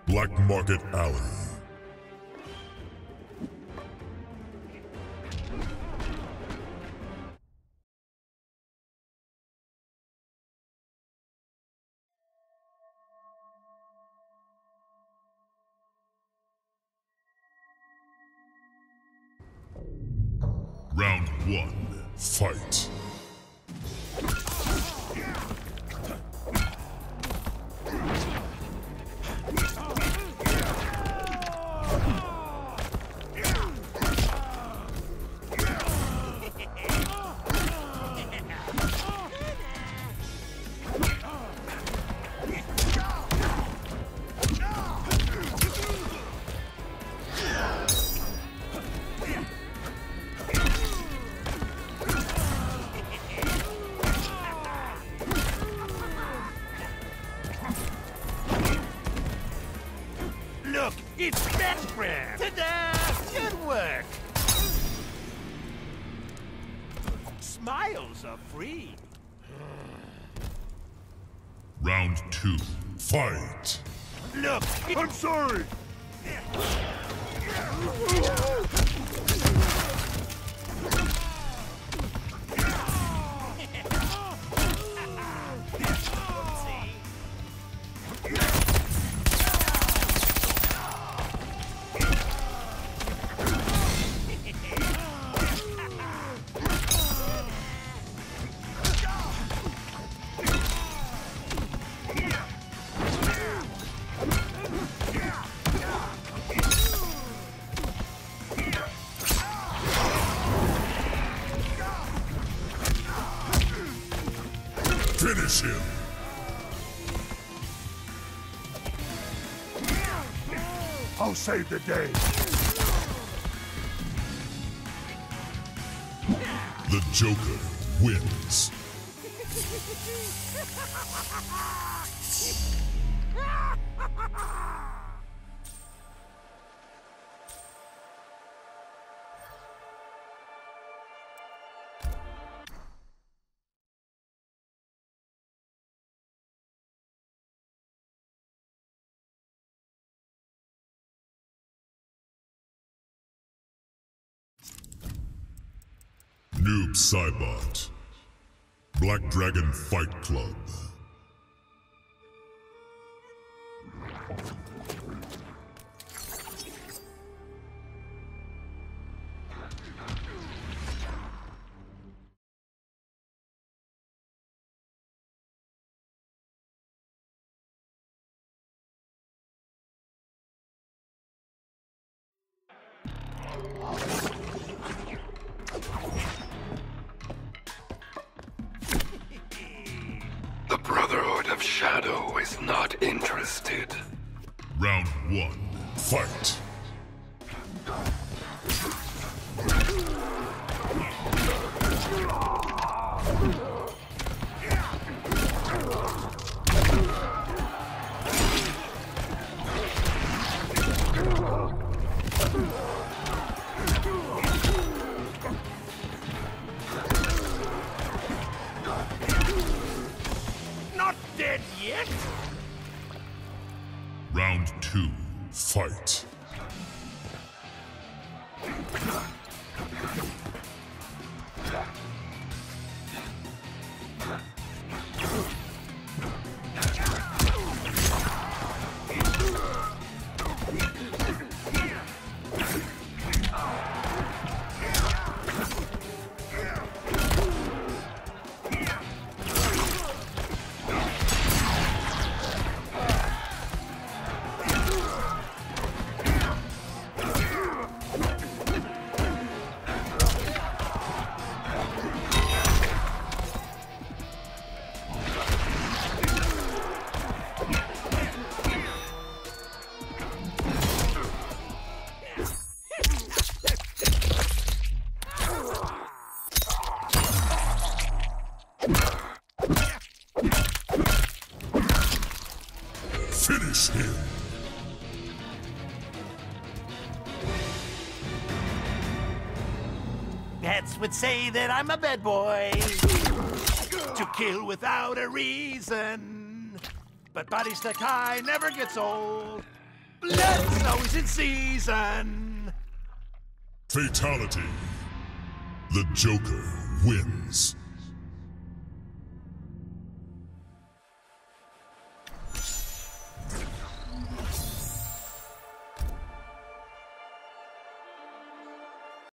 Black Market Alley. Round 1, fight. Look, it's Batman! Ta-da! Good work! Smiles are free. Round 2, fight. Look, I'm sorry! Finish him! I'll save the day. The Joker wins. Noob Saibot. Black Dragon Fight Club. The Brotherhood of Shadow is not interested. Round 1, fight. Not dead yet? Round 2, fight. Finish him! Pets would say that I'm a bad boy. To kill without a reason. But Body Stack High never gets old. Let's know it's in season. Fatality. The Joker wins.